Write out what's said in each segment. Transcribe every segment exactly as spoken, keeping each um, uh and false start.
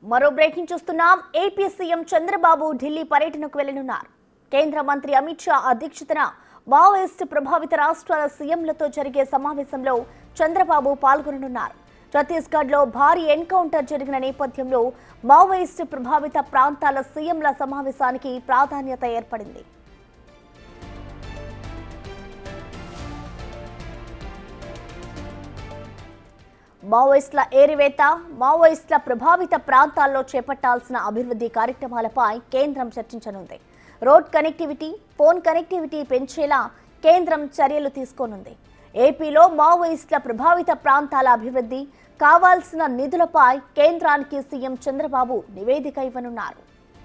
మరో బ్రేకింగ్ చూస్తున్నాం. AP CM Chandrababu Delhi పర్యటనకు వెళ్లనున్నారు. కేంద్ర మంత్రి అమిత్ షా అధ్యక్షతన మావోయిస్టు ప్రభావిత రాష్ట్రాల సీఎంలతో జరిగే సమావేశంలో చంద్రబాబు పాల్గొననున్నారు. ఛత్తీస్గఢ్ లో భారీ ఎన్కౌంటర్ జరిగిన నేపథ్యంలో మావోయిస్టు ప్రభావిత ప్రాంతాల సీఎంల సమావేశానికి ప్రాధాన్యత ఏర్పడింది. మావోయిస్టుల ఏరివేత, మావోయిస్టుల ప్రభావిత ప్రాంతాల్లో చేపట్టాల్సిన అభివృద్ధి కార్యక్రమాలపై కేంద్రం చర్చించనుంది. రోడ్ కనెక్టివిటీ, ఫోన్ కనెక్టివిటీ పెంచేలా కేంద్రం చర్యలు తీసుకోనుంది. ఏపీలో మావోయిస్టుల ప్రభావిత ప్రాంతాల అభివృద్ధి కావాల్సిన నిధులపై కేంద్రానికి సీఎం చంద్రబాబు నివేదిక ఇవ్వనున్నారు.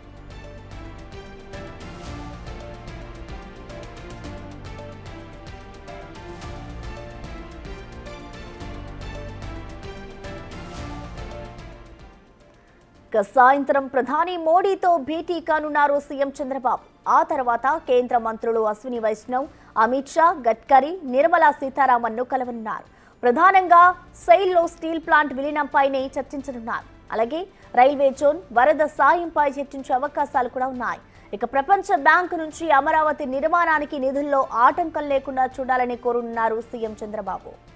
సాయంత్రం ప్రధాని మోడీతో భేటీ కానున్నారు సీఎం చంద్రబాబు. ఆ తర్వాత కేంద్ర మంత్రులు అశ్విని వైష్ణవ్, అమిత్ షా, గడ్కరీ, నిర్మలా సీతారామన్ను కలవనున్నారు. ప్రధానంగా సెయిల్లో స్టీల్ ప్లాంట్ విలీనంపైనే చర్చించనున్నారు. అలాగే రైల్వే జోన్, వరద సాయంపై చర్చించే అవకాశాలు కూడా ఉన్నాయి. ఇక ప్రపంచ బ్యాంకు నుంచి అమరావతి నిర్మాణానికి నిధుల్లో ఆటంకం లేకుండా చూడాలని కోరుతున్నారు సీఎం చంద్రబాబు.